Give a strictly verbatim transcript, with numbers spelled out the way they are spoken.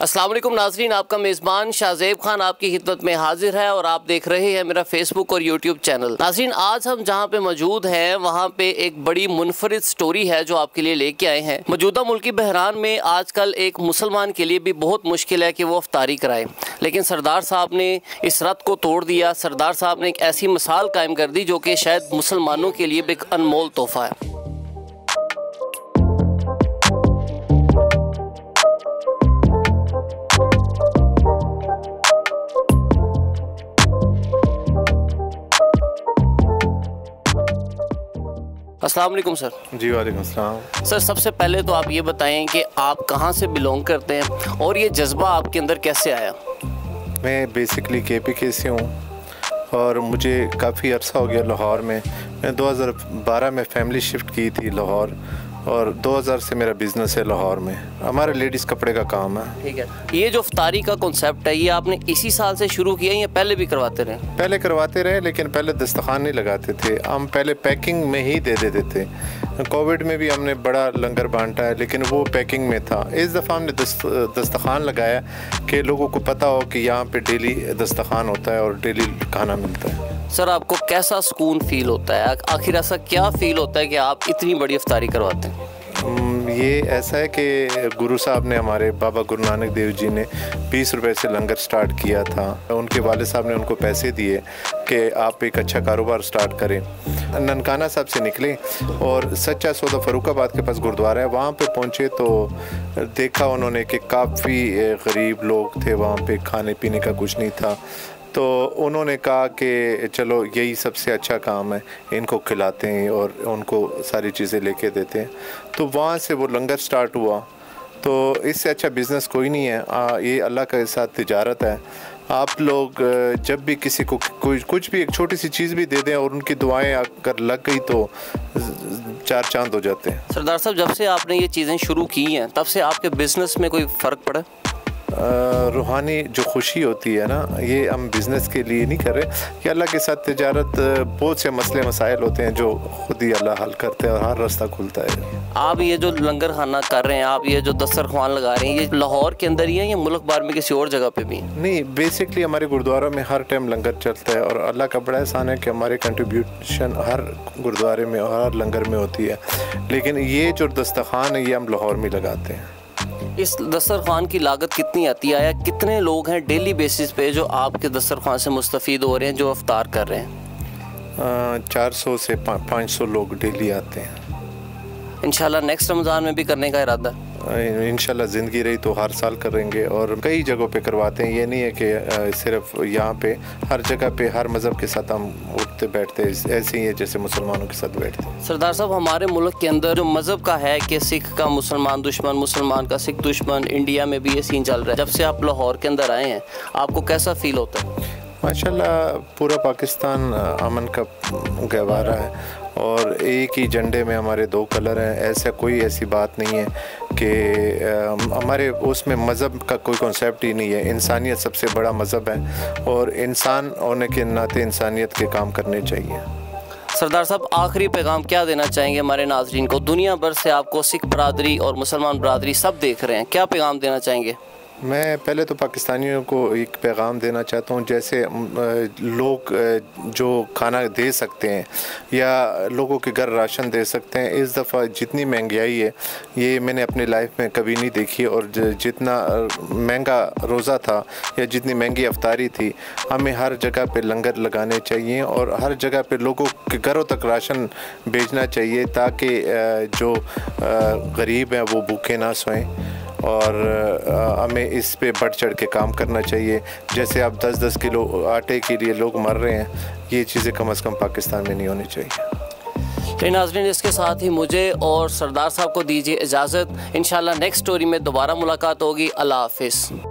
अस्सलाम वालेकुम नाज़रीन, आपका मेज़बान शाहज़ेब खान आपकी खिदमत में हाजिर है और आप देख रहे हैं मेरा फेसबुक और यूट्यूब चैनल। नाज़रीन, आज हम जहां पे मौजूद हैं वहां पे एक बड़ी मुनफरिद स्टोरी है जो आपके लिए लेके आए हैं। मौजूदा मुल्की बहरान में आजकल एक मुसलमान के लिए भी बहुत मुश्किल है कि वो अफ्तारी कराए, लेकिन सरदार साहब ने इस रत को तोड़ दिया। सरदार साहब ने एक ऐसी मिसाल कायम कर दी जो कि शायद मुसलमानों के लिए भी एक अनमोल तोहफ़ा है। अस्सलाम वालेकुम सर। जी वालेकुम सलाम। सर, सबसे पहले तो आप ये बताएं कि आप कहाँ से बिलोंग करते हैं और ये जज्बा आपके अंदर कैसे आया? मैं बेसिकली के पी के से हूँ और मुझे काफ़ी अर्सा हो गया लाहौर में। मैं दो हज़ार बारह में फ़ैमिली शिफ्ट की थी लाहौर और दो हज़ार से मेरा बिज़नेस है लाहौर में। हमारा लेडीज़ कपड़े का काम है। ठीक है, ये जो इफ्तारी का कॉन्सेप्ट है ये आपने इसी साल से शुरू किया या पहले भी करवाते रहे? पहले करवाते रहे, लेकिन पहले दस्तरखान नहीं लगाते थे, हम पहले पैकिंग में ही दे देते थे। कोविड में भी हमने बड़ा लंगर बांटा है, लेकिन वो पैकिंग में था। इस दफ़ा हमने दस्त, दस्तरखान लगाया कि लोगों को पता हो कि यहाँ पे डेली दस्तरखान होता है और डेली खाना मिलता है। सर, आपको कैसा सुकून फील होता है? आखिर ऐसा क्या फील होता है कि आप इतनी बड़ी इफ्तारी करवाते हैं? ये ऐसा है कि गुरु साहब ने, हमारे बाबा गुरु नानक देव जी ने बीस रुपए से लंगर स्टार्ट किया था। उनके वाले साहब ने उनको पैसे दिए कि आप एक अच्छा कारोबार स्टार्ट करें। ननकाना साहब से निकले और सच्चा सौदा फरुखाबाद के पास गुरुद्वारा है, वहाँ पे पहुँचे तो देखा उन्होंने कि काफ़ी गरीब लोग थे वहाँ पे, खाने पीने का कुछ नहीं था। तो उन्होंने कहा कि चलो यही सबसे अच्छा काम है, इनको खिलाते हैं और उनको सारी चीज़ें लेके देते हैं। तो वहाँ से वो लंगर स्टार्ट हुआ। तो इससे अच्छा बिज़नेस कोई नहीं है। आ, ये अल्लाह के साथ तिजारत है। आप लोग जब भी किसी को कोई कुछ भी एक छोटी सी चीज़ भी दे दें और उनकी दुआएं अगर लग गई तो चार चांद हो जाते हैं। सरदार साहब, जब से आपने ये चीज़ें शुरू की हैं तब से आपके बिज़नेस में कोई फ़र्क पड़ा? रूहानी जो खुशी होती है ना, ये हम बिज़नेस के लिए नहीं कर रहे कि अल्लाह के साथ तिजारत। बहुत से मसले मसाइल होते हैं जो खुद ही अल्लाह हल करते हैं और हर रास्ता खुलता है। आप ये जो लंगर खाना कर रहे हैं, आप ये जो दस्तरखान लगा रहे हैं, ये लाहौर के अंदर ही है या मुल्क भर में किसी और जगह पे भी? नहीं, बेसिकली हमारे गुरुद्वारा में हर टाइम लंगर चलता है और अल्लाह का बड़ा एहसान है कि हमारे कंट्रीब्यूशन हर गुरुद्वारे में और हर लंगर में होती है। लेकिन ये जो दस्तरखान है ये हम लाहौर में लगाते हैं। इस दस्तरखान की लागत कितनी आती है? या कितने लोग हैं डेली बेसिस पे जो आपके दस्तरखान से मुस्तफ़ीद हो रहे हैं, जो अफ्तार कर रहे हैं? चार सौ से पाँच सौ लोग डेली आते हैं। इंशाल्लाह नेक्स्ट रमज़ान में भी करने का इरादा है? इंशाल्लाह ज़िंदगी रही तो हर साल करेंगे और कई जगहों पे करवाते हैं। ये नहीं है कि सिर्फ यहाँ पे, हर जगह पे हर मज़हब के साथ हम उठते बैठते ऐसे ही है जैसे मुसलमानों के साथ बैठते हैं। सरदार साहब, हमारे मुल्क के अंदर जो मज़हब का है कि सिख का मुसलमान दुश्मन, मुसलमान का सिख दुश्मन, इंडिया में भी ये सीन चल रहा है। जब से आप लाहौर के अंदर आए हैं आपको कैसा फ़ील होता है? माशाल्लाह पूरा पाकिस्तान अमन का गहवारा है और एक ही झंडे में हमारे दो कलर हैं। ऐसा कोई ऐसी बात नहीं है कि हमारे उसमें मज़हब का कोई कॉन्सेप्ट ही नहीं है। इंसानियत सबसे बड़ा मज़हब है और इंसान होने के नाते इंसानियत के काम करने चाहिए। सरदार साहब, आखिरी पैगाम क्या देना चाहेंगे हमारे नाज़रीन को? दुनिया भर से आपको सिख बरादरी और मुसलमान बरादरी सब देख रहे हैं, क्या पैगाम देना चाहेंगे? मैं पहले तो पाकिस्तानियों को एक पैगाम देना चाहता हूँ, जैसे लोग जो खाना दे सकते हैं या लोगों के घर राशन दे सकते हैं, इस दफ़ा जितनी महंगाई है ये मैंने अपनी लाइफ में कभी नहीं देखी। और जितना महंगा रोज़ा था या जितनी महंगी अफ्तारी थी, हमें हर जगह पे लंगर लगाने चाहिए और हर जगह पे लोगों के घरों तक राशन भेजना चाहिए ताकि जो गरीब हैं वो भूखे ना सोएं। और हमें इस पे बढ़ चढ़ के काम करना चाहिए। जैसे आप दस दस किलो आटे के लिए लोग मर रहे हैं, ये चीज़ें कम अज़ कम पाकिस्तान में नहीं होनी चाहिए। तो नाज़रीन, इसके साथ ही मुझे और सरदार साहब को दीजिए इजाज़त। इंशाल्लाह नेक्स्ट स्टोरी में दोबारा मुलाकात होगी। अल्लाह हाफ़िज़।